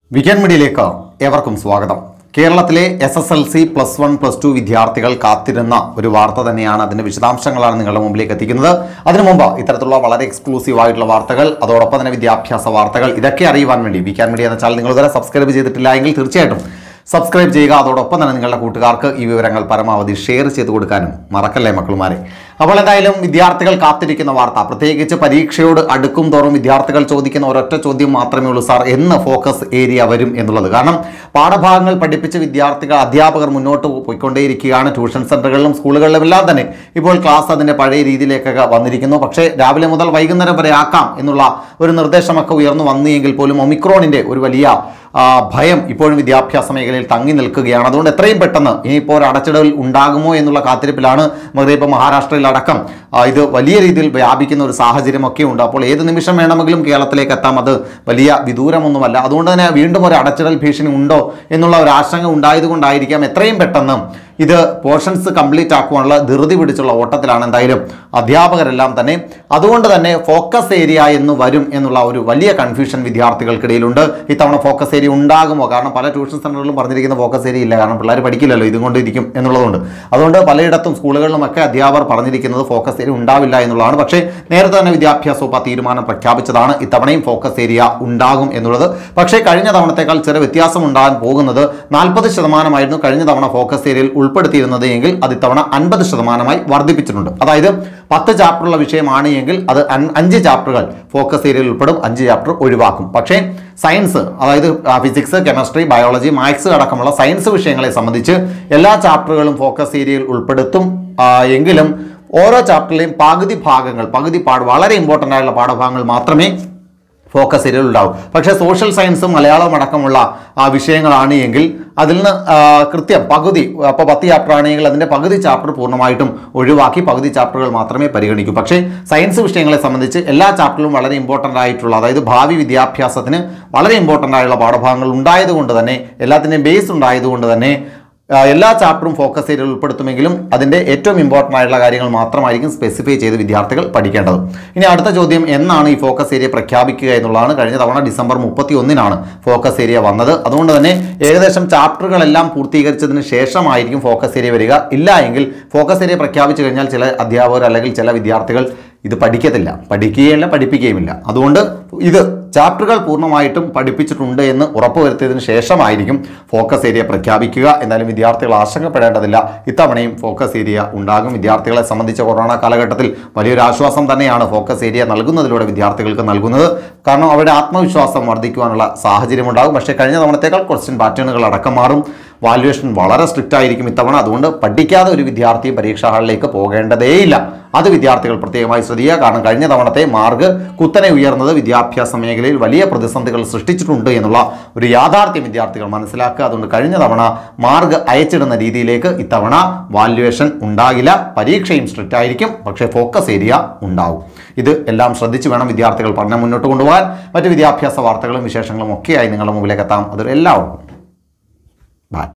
Weekend മീഡിയയിലേക്ക് ഏവർക്കും സ്വാഗതം. കേരളത്തിലെ SSLC +1 +2 വിദ്യാർത്ഥികൾ കാത്തിരുന്ന ഒരു വാർത്ത തന്നെയാണ്. അതിന്റെ വിശദാംശങ്ങളാണ് നിങ്ങളുടെ മുമ്പിലേക്ക് എത്തിക്കുന്നത്. അതിനു മുമ്പ് ഇത്തരത്തിലുള്ള വളരെ എക്സ്ക്ലൂസീവ് ആയിട്ടുള്ള വാർത്തകൾ, അതോടൊപ്പം തന്നെ വിദ്യാഭ്യാസ വാർത്തകൾ ഇതൊക്കെ അറിയുവാൻ വേണ്ടി വീക്കെൻഡ് മീഡിയ എന്ന ചാനൽ നിങ്ങൾ ഇതുവരെ സബ്സ്ക്രൈബ് ചെയ്തിട്ടില്ല എങ്കിൽ തീർച്ചയായിട്ടും സബ്സ്ക്രൈബ് ചെയ്യുക. അതോടൊപ്പം തന്നെ നിങ്ങളുടെ കൂട്ടുകാർക്ക് ഈ വിവരങ്ങൾ പരമാവധി ഷെയർ ചെയ്ത് കൊടുക്കാനും മറക്കല്ലേ മക്കളുമാരെ. അപ്പോൾ എന്തായാലും വിദ്യാർത്ഥികൾ കാത്തിരിക്കുന്ന വാർത്ത, പ്രത്യേകിച്ച് പരീക്ഷയോട് അടുക്കും തോറും വിദ്യാർത്ഥികൾ ചോദിക്കുന്ന ഒരൊറ്റ ചോദ്യം മാത്രമേ ഉള്ളൂ, സാർ എന്ന് ഫോക്കസ് ഏരിയ വരും എന്നുള്ളത്. കാരണം പാഠഭാഗങ്ങൾ പഠിപ്പിച്ച വിദ്യാർത്ഥികൾ, അധ്യാപകർ മുന്നോട്ട് പോയിക്കൊണ്ടേയിരിക്കുകയാണ്. ട്യൂഷൻ സെന്ററുകളിലും സ്കൂളുകളിലും എല്ലാം തന്നെ ഇപ്പോൾ ക്ലാസ് അതിൻ്റെ പഴയ രീതിയിലേക്കൊക്കെ വന്നിരിക്കുന്നു. പക്ഷേ രാവിലെ മുതൽ വൈകുന്നേരം വരെ ആക്കാം എന്നുള്ള ഒരു നിർദ്ദേശമൊക്കെ ഉയർന്നു വന്നെങ്കിൽ പോലും ഒമിക്രോണിൻ്റെ ഒരു വലിയ ഭയം ഇപ്പോഴും വിദ്യാഭ്യാസ മേഖലയിൽ തങ്ങി നിൽക്കുകയാണ്. അതുകൊണ്ട് എത്രയും പെട്ടെന്ന് ഇനിയിപ്പോൾ ഒരു അടച്ചിടൽ ഉണ്ടാകുമോ എന്നുള്ള കാത്തിരിപ്പിലാണ്. ഇപ്പോൾ മഹാരാഷ്ട്രയിലടക്കം ഇത് വലിയ രീതിയിൽ വ്യാപിക്കുന്ന ഒരു സാഹചര്യമൊക്കെ ഉണ്ട്. അപ്പോൾ ഏത് നിമിഷം വേണമെങ്കിലും കേരളത്തിലേക്ക് എത്താം. അത് വലിയ വിദൂരമൊന്നുമല്ല. അതുകൊണ്ട് തന്നെ വീണ്ടും ഒരു അടച്ചിടൽ ഭീഷണി ഉണ്ടോ എന്നുള്ള ഒരു ആശങ്ക ഉണ്ടായതുകൊണ്ടായിരിക്കാം എത്രയും പെട്ടെന്ന് ഇത് പോർഷൻസ് കംപ്ലീറ്റ് ആക്കുവാനുള്ള ധൃതി പിടിച്ചുള്ള ഓട്ടത്തിലാണ് എന്തായാലും അധ്യാപകരെല്ലാം തന്നെ. അതുകൊണ്ട് തന്നെ ഫോക്കസ് ഏരിയ എന്ന് വരും എന്നുള്ള ഒരു വലിയ കൺഫ്യൂഷൻ വിദ്യാർത്ഥികൾക്കിടയിലുണ്ട്. ഇത്തവണ ഫോക്കസ് ഏരിയ ഉണ്ടാകുമോ? കാരണം പല ട്യൂഷൻ സെന്ററുകളിലും പറഞ്ഞിരിക്കുന്ന ഫോക്കസ് ഏരിയ ഇല്ല. കാരണം പിള്ളേർ പഠിക്കില്ലല്ലോ, ഇതും കൊണ്ടിരിക്കും എന്നുള്ളതുകൊണ്ട്. അതുകൊണ്ട് പലയിടത്തും സ്കൂളുകളിലുമൊക്കെ അധ്യാപകർ പറഞ്ഞിരിക്കുന്നത് ഫോക്കസ് ഏരിയ ഉണ്ടാവില്ല എന്നുള്ളതാണ്. പക്ഷേ നേരത്തെ തന്നെ വിദ്യാഭ്യാസ വകുപ്പ് തീരുമാനം പ്രഖ്യാപിച്ചതാണ് ഇത്തവണയും ഫോക്കസ് ഏരിയ ഉണ്ടാകും എന്നുള്ളത്. പക്ഷേ കഴിഞ്ഞ തവണത്തേക്കാൾ ചെറിയ വ്യത്യാസം ഉണ്ടാകാൻ പോകുന്നത്. 40% കഴിഞ്ഞ തവണ ഫോക്കസ് ഏരിയയിൽ ഉൾപ്പെടുത്തിയിരുന്നത് എങ്കിൽ അത് ഇത്തവണ 50% വർദ്ധിപ്പിച്ചിട്ടുണ്ട്. അതായത് 10 ചാപ്റ്ററുള്ള വിഷയമാണ് എങ്കിൽ അത് 5 ചാപ്റ്ററുകൾ ഫോക്കസ് ഏരിയയിൽ ഉൾപ്പെടും, 5 ചാപ്റ്റർ ഒഴിവാക്കും. പക്ഷേ സയൻസ്, അതായത് ഫിസിക്സ്, കെമിസ്ട്രി, ബയോളജി, മാത്സ് അടക്കമുള്ള സയൻസ് വിഷയങ്ങളെ സംബന്ധിച്ച് എല്ലാ ചാപ്റ്ററുകളും ഫോക്കസ് ഏരിയയിൽ ഉൾപ്പെടുത്തും. എങ്കിലും ഓരോ ചാപ്റ്ററിലെയും പകുതി വളരെ ഇമ്പോർട്ടൻ്റ് ആയിട്ടുള്ള പാഠഭാഗങ്ങൾ മാത്രമേ ഫോക്കസ് ഏരിയയിൽ ഉണ്ടാവും. പക്ഷേ സോഷ്യൽ സയൻസും മലയാളവും അടക്കമുള്ള വിഷയങ്ങളാണ് എങ്കിൽ അതിൽ നിന്ന് കൃത്യം പകുതി, അപ്പോൾ 10 ചാപ്റ്റർ ആണെങ്കിൽ അതിൻ്റെ പകുതി ചാപ്റ്റർ പൂർണ്ണമായിട്ടും ഒഴിവാക്കി പകുതി ചാപ്റ്ററുകൾ മാത്രമേ പരിഗണിക്കൂ. പക്ഷേ സയൻസ് വിഷയങ്ങളെ സംബന്ധിച്ച് എല്ലാ ചാപ്റ്ററിലും വളരെ ഇമ്പോർട്ടൻ്റ് ആയിട്ടുള്ള, അതായത് ഭാവി വിദ്യാഭ്യാസത്തിന് വളരെ ഇമ്പോർട്ടൻ്റ് ആയിട്ടുള്ള പാഠഭാഗങ്ങൾ ഉണ്ടായതുകൊണ്ട് തന്നെ, എല്ലാത്തിൻ്റെയും ബേസ് ഉണ്ടായതുകൊണ്ട് തന്നെ എല്ലാ ചാപ്റ്ററും ഫോക്കസ് ഏരിയയിൽ ഉൾപ്പെടുത്തുമെങ്കിലും അതിൻ്റെ ഏറ്റവും ഇമ്പോർട്ടൻ്റ് ആയിട്ടുള്ള കാര്യങ്ങൾ മാത്രമായിരിക്കും സ്പെസിഫൈ ചെയ്ത് വിദ്യാർത്ഥികൾ പഠിക്കേണ്ടത്. ഇനി അടുത്ത ചോദ്യം, എന്നാണ് ഈ ഫോക്കസ് ഏരിയ പ്രഖ്യാപിക്കുക എന്നുള്ളതാണ്. കഴിഞ്ഞ തവണ ഡിസംബർ 31 ഫോക്കസ് ഏരിയ വന്നത്. അതുകൊണ്ട് തന്നെ ഏകദേശം ചാപ്റ്ററുകളെല്ലാം പൂർത്തീകരിച്ചതിന് ശേഷമായിരിക്കും ഫോക്കസ് ഏരിയ വരിക. ഇല്ല എങ്കിൽ ഫോക്കസ് ഏരിയ പ്രഖ്യാപിച്ചു കഴിഞ്ഞാൽ ചില അധ്യാപകർ അല്ലെങ്കിൽ ചില വിദ്യാർത്ഥികൾ ഇത് പഠിക്കുകയില്ല, പഠിപ്പിക്കുകയുമില്ല. അതുകൊണ്ട് ഇത് ചാപ്റ്ററുകൾ പൂർണ്ണമായിട്ടും പഠിപ്പിച്ചിട്ടുണ്ട് എന്ന് ഉറപ്പുവരുത്തിയതിനു ശേഷമായിരിക്കും ഫോക്കസ് ഏരിയ പ്രഖ്യാപിക്കുക. എന്നാലും വിദ്യാർത്ഥികൾ ആശങ്കപ്പെടേണ്ടതില്ല, ഇത്തവണയും ഫോക്കസ് ഏരിയ ഉണ്ടാകും. വിദ്യാർത്ഥികളെ സംബന്ധിച്ച കൊറോണ കാലഘട്ടത്തിൽ വലിയൊരു ആശ്വാസം തന്നെയാണ് ഫോക്കസ് ഏരിയ നൽകുന്നതിലൂടെ വിദ്യാർത്ഥികൾക്ക് നൽകുന്നത്. കാരണം അവരുടെ ആത്മവിശ്വാസം വർദ്ധിക്കുവാനുള്ള സാഹചര്യമുണ്ടാകും. പക്ഷേ കഴിഞ്ഞ തവണത്തേക്കാൾ ക്വസ്റ്റ്യൻ പാറ്റേണുകൾ അടക്കം മാറും. വാല്യുവേഷൻ വളരെ സ്ട്രിക്റ്റ് ആയിരിക്കും ഇത്തവണ. അതുകൊണ്ട് പഠിക്കാതെ ഒരു വിദ്യാർത്ഥിയും പരീക്ഷാ ഹാളിലേക്ക് പോകേണ്ടതേയില്ല. അത് വിദ്യാർത്ഥികൾ പ്രത്യേകമായി ശ്രദ്ധിക്കുക. കാരണം കഴിഞ്ഞ തവണത്തെ മാർക്ക് കുത്തനെ ഉയർന്നത് വിദ്യാഭ്യാസ മേഖലയിൽ വലിയ പ്രതിസന്ധികൾ സൃഷ്ടിച്ചിട്ടുണ്ട് എന്നുള്ള ഒരു യാഥാർത്ഥ്യം വിദ്യാർത്ഥികൾ മനസ്സിലാക്കുക. അതുകൊണ്ട് കഴിഞ്ഞ തവണ മാർക്ക് അയച്ചിടുന്ന രീതിയിലേക്ക് ഇത്തവണ വാല്യുവേഷൻ ഉണ്ടാകില്ല. പരീക്ഷയും സ്ട്രിക്റ്റ് ആയിരിക്കും, പക്ഷേ ഫോക്കസ് ഏരിയ ഉണ്ടാവും. ഇത് എല്ലാം ശ്രദ്ധിച്ച് വേണം വിദ്യാർത്ഥികൾ പഠനം മുന്നോട്ട് കൊണ്ടുപോകാൻ. മറ്റ് വിദ്യാഭ്യാസ വാർത്തകളും വിശേഷങ്ങളും ഒക്കെയായി നിങ്ങളുടെ മുമ്പിലേക്ക് എത്താം. അതൊരു എല്ലാവർക്കും ബൈ.